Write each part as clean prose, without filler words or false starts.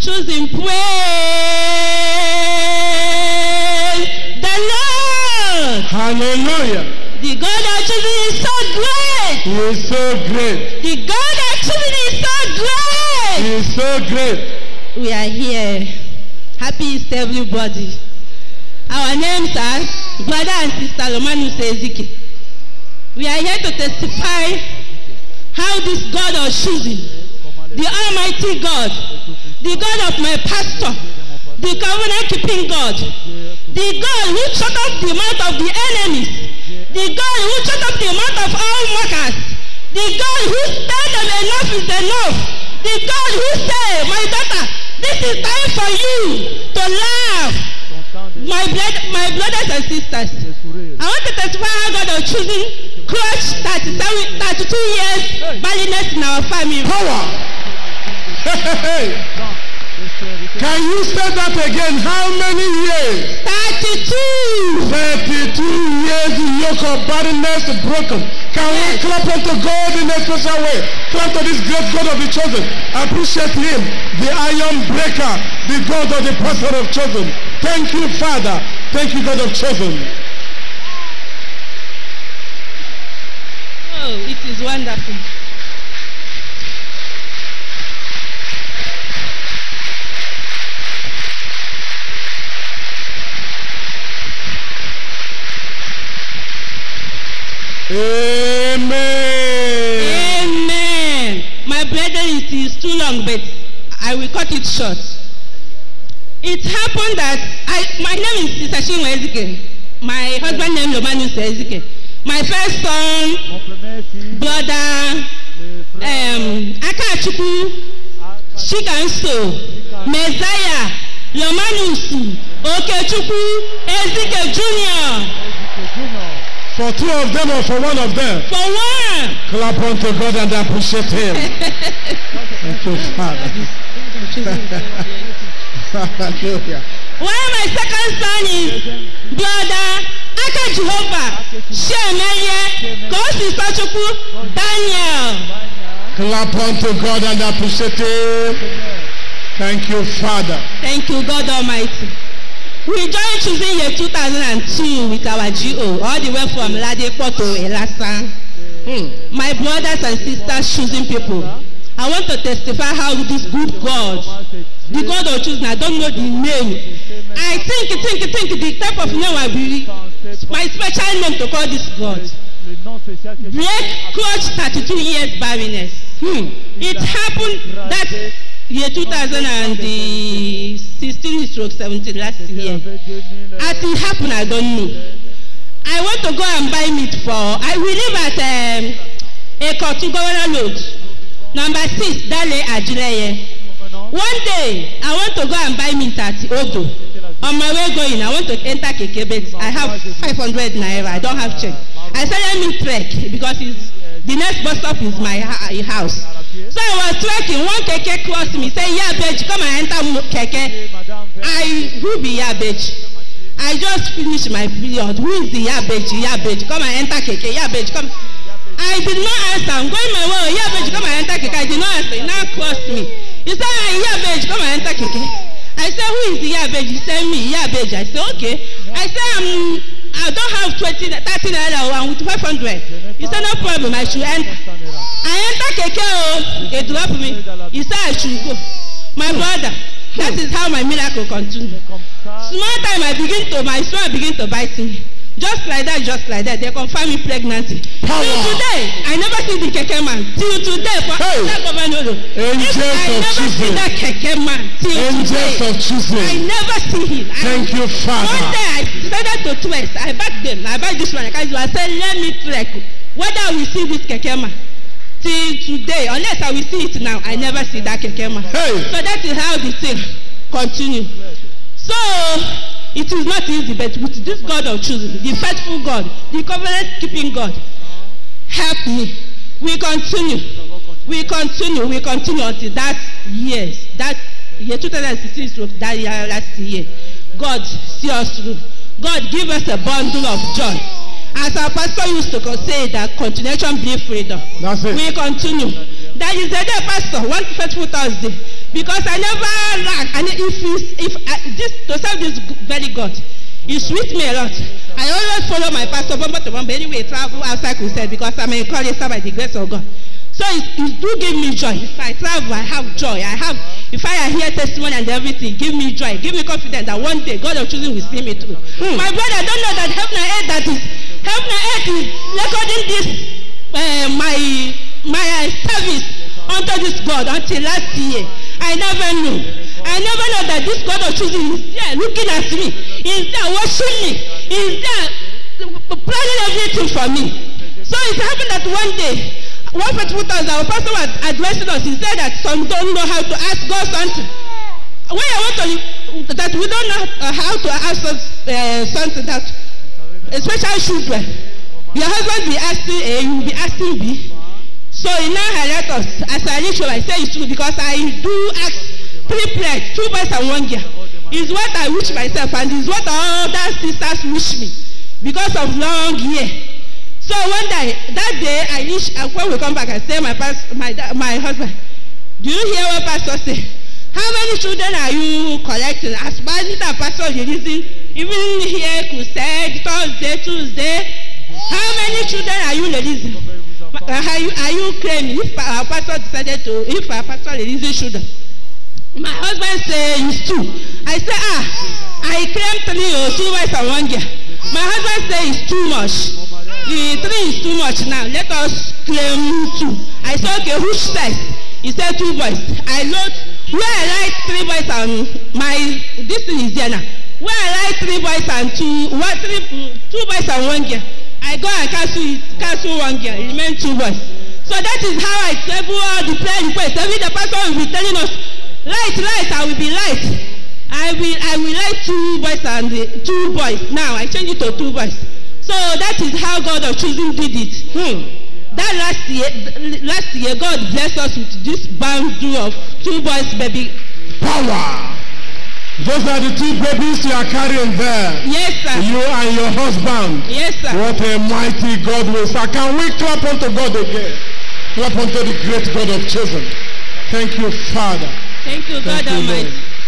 choosing. Praise the Lord. Hallelujah. The God that choosing is so great. He is so great. The God that choosing is so great. He is so great. We are here. Happy Easter, everybody. Our names are Brother and Sister Lomanus Ezike. We are here to testify how this God of choosing, the Almighty God, the God of my pastor, the covenant keeping God, the God who shut up the mouth of the enemies, the God who shut up the mouth of all mockers, the God who said them enough is enough, the God who said, my daughter, this is time for you to laugh. My brothers and sisters, I want to testify how God is choosing crush 32 years barrenness in our family. Power. Can you say that again? How many years? 32. 32 years the yoke of barrenness broken. Can we clap unto God in a special way? Clap to this great God of the chosen. Appreciate him, the iron breaker, the God of the person of chosen. Thank you, Father. Thank you, God of chosen. Oh, it is wonderful. Amen. Amen. My brethren, it is too long, but I will cut it short. It happened that my name is Sister Chinwe Ezike. My husband name Lomanus Ezike. My first son, brother Akachukwu, Chikanso, Messiah, Lomanus, Okechukwu, Ezike Jr. For two of them or for one of them? For one. Clap unto God and appreciate him. Thank you, Father. Hallelujah. While my second son is brother Aka Jehovah, Shemeye, Kosi Sachukwu, Daniel. Clap unto God and appreciate him. Thank you, Father. Thank you, God Almighty. We joined choosing year 2002 with our GO, all the way from Ladepo to Elasa. My brothers and sisters choosing people. I want to testify how this good God, the God of choosing, I don't know the name. I think the type of name I will, my special name to call this God. Break clutch 32 years barrenness. It happened that year 2016/17 last year. As it happened, I don't know. I want to go and buy meat for. We live at Ekotu Governor Road, number 6, Dale Ajileye. One day, I want to go and buy meat at Odo. On my way going, I want to enter Kekebet. I have 500 naira. I don't have change. I said, let me trek because the next bus stop is my house. So I was trekking. One keke crossed me. Say, Yabeji, come and enter keke. Who be Yabeji? I just finished my period. Who is the Yabeji? Yabeji, come and enter keke. Yabeji, come. I did not answer. I'm going my way. Yabeji, come and enter keke. I did not answer. He now crossed me. He said, Yabeji, come and enter keke. I said, who is the Yabeji? He said, me, Yabeji. I said, okay. I said, I don't have 30 naira with 500. He said, no problem, I should enter. I enter keke, it dropped me. He said, I should go. My brother, that is how my miracle continued. Small time, my son begin to bite me. Just like that, they confirm me pregnancy. Power. Till today, I never see the keke man. Till today, for that governor, I never see that keke man. Till Angels today, of choosing. I never see him. Thank you, Father. One day, I decided to twist. I backed them. I backed this one. I said, let me trek. Whether I will see this keke man. Till today, unless I will see it now, I never see that keke man. Hey. So that is how the thing continues. So, it is not easy, but with this God of choosing, the faithful God, the covenant-keeping God, help me. We continue until that year 2016, that year last year. God see us through. God give us a bundle of joy. As our pastor used to say, that continuation be freedom. That's it. We continue. That is the day, Pastor, one faithful Thursday. Because I never lack. And to serve this very God, he sweet me a lot. I always follow my pastor, but anyway, travel outside crusade because I'm a chorister by the grace of God. So it do give me joy. If I travel, I have joy. If I hear testimony and everything, give me joy, give me confidence that one day God of choosing will see me through. My brother, don't know that heaven and earth is recording this my service unto this God until last year. I never knew. I never know that this God of choosing is there looking at me. Is there watching me. Is there planning everything for me. So it happened that one day, one fateful time, our pastor was addressing us. He said that some don't know how to ask God something. When I want to, that we don't know how to ask something, that especially children, your husband will be asking A, you will be asking B. So he now highlight us. As I reach I say it's true because I do ask 3 plates, 2 boys and 1 girl. It's what I wish myself and it's what other sisters wish me because of long year. So one day, that day, when we come back, I say my husband, do you hear what pastor say? How many children are you collecting? As pastor, you listen, even here, crusade, Thursday, Tuesday. How many children are you releasing? Are you claiming if our pastor decided to, if our pastor releases children? My husband say it's 2. I say, I claim 3 or 2 boys and 1 girl. My husband say it's too much. The 3 is too much now. Let us claim 2. I said, okay, which size? He said 2 boys. I wrote, where I write 3 boys and this thing is there now. Where I write 3 boys and 2 boys and 1 girl. I go and cancel 1 girl. It remains 2 boys. So that is how I travel all the prayer requests. Every the pastor will be telling us, light, I will be light. I will write 2 boys and 2 boys. Now I change it to 2 boys. So that is how God of choosing did it. That last year, God blessed us with this boundary of 2 boys, baby. Power. Those are the 2 babies you are carrying there. Yes, sir. You and your husband. Yes, sir. What a mighty God we serve. Can we clap unto God again? Clap unto the great God of chosen. Thank you, Father. Thank you, God Almighty.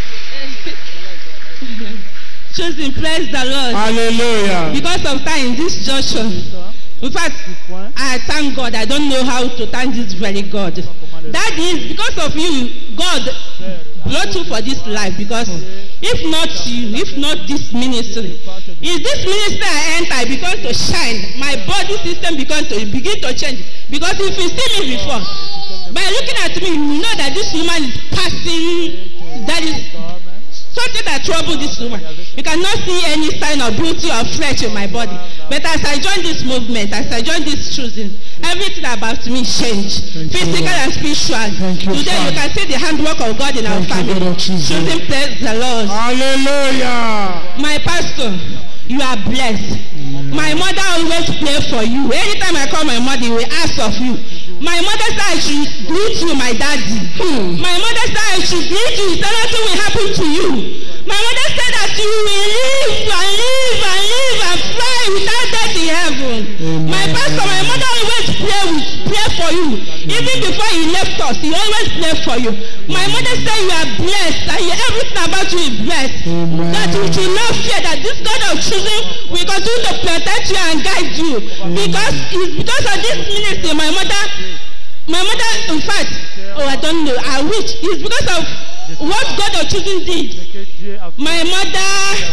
Choosing, praise the Lord. Hallelujah. Because of time in this junction. In fact, I thank God. I don't know how to thank this very God. That is because of you, God brought you for this life. Because if not you, if not this ministry, is this ministry I enter, I begin to shine. My body system begin to change. Because if you see me before, by looking at me, you know that this woman is passing. That is something that troubles this woman. You cannot see any sign of beauty or flesh in my body. But as I join this movement, as I join this choosing, everything about me changed. Physical and spiritual. Today you can see the handwork of God in our family. Choosing, praise the Lord. Hallelujah. My pastor, you are blessed. My mother always pray for you. Anytime I call my mother, we ask of you. My mother said I should greet you, my daddy. My mother said I should greet you, so nothing will happen to you. My mother said that you will live and live and live and fly without death in heaven. Amen. My pastor, my mother always pray for you. Even before he left us, he always pray for you. My mother said you are blessed and everything about you is blessed. Amen. That you should not fear that this God of choosing will continue to protect you and guide you. Because it's because of this ministry, my mother, in fact, I don't know, I wish, it's because of what God of choosing did. My mother,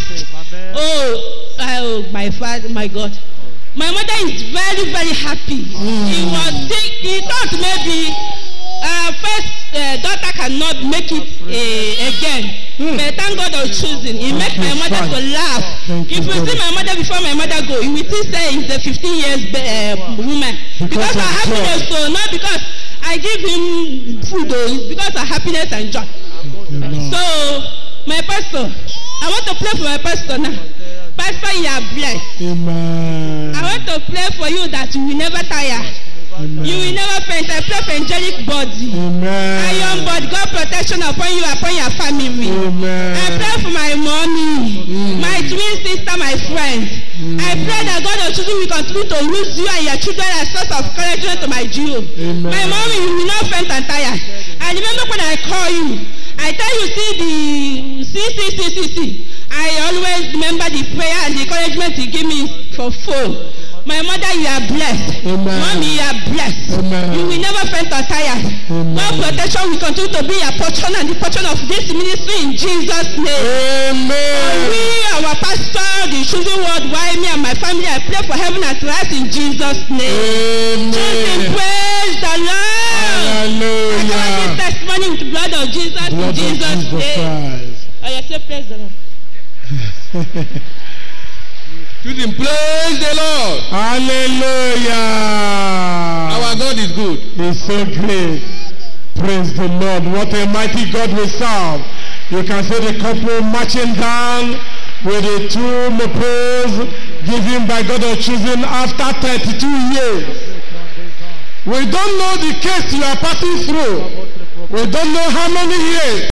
my father, my God. My mother is very, very happy. He thought maybe first daughter cannot make it again. But thank God of choosing. He makes my mother to laugh. If you see my mother before my mother go, you will still say he's a 15 years woman. Because of happiness, so not because I give him food, it's because of happiness and joy. So, my pastor, I want to pray for my pastor now. Pastor, you are blessed. Amen. I want to pray for you that you will never tire. Amen. You will never faint. I pray for angelic body. Amen. Iron body. God protection upon you, upon your family. Amen. I pray for my mommy, my twin sister, my friends. I pray that God of choosing will continue to use you and your children as source of encouragement to my Jew. My mommy, you will not faint and tire. I remember when I call you, I tell you, see, I always remember the prayer and the encouragement he gave me for phone. My mother, you are blessed. Amen. Mommy, you are blessed. Amen. You will never faint or tired. God protection will continue to be your portion and the portion of this ministry in Jesus' name. Amen. We, our pastor, the children worldwide, me and my family, I pray for heaven and earth in Jesus' name. Amen. Praise the Lord. Hallelujah. I give testimony with the blood of Jesus in Jesus' name. Oh, yes, say praise the Lord. Praise the Lord. Hallelujah. Our God is good. He's so great. Praise the Lord. What a mighty God we serve. You can see the couple marching down with the two mopeds given by God of choosing after 32 years. We don't know the case you are passing through. We don't know how many years.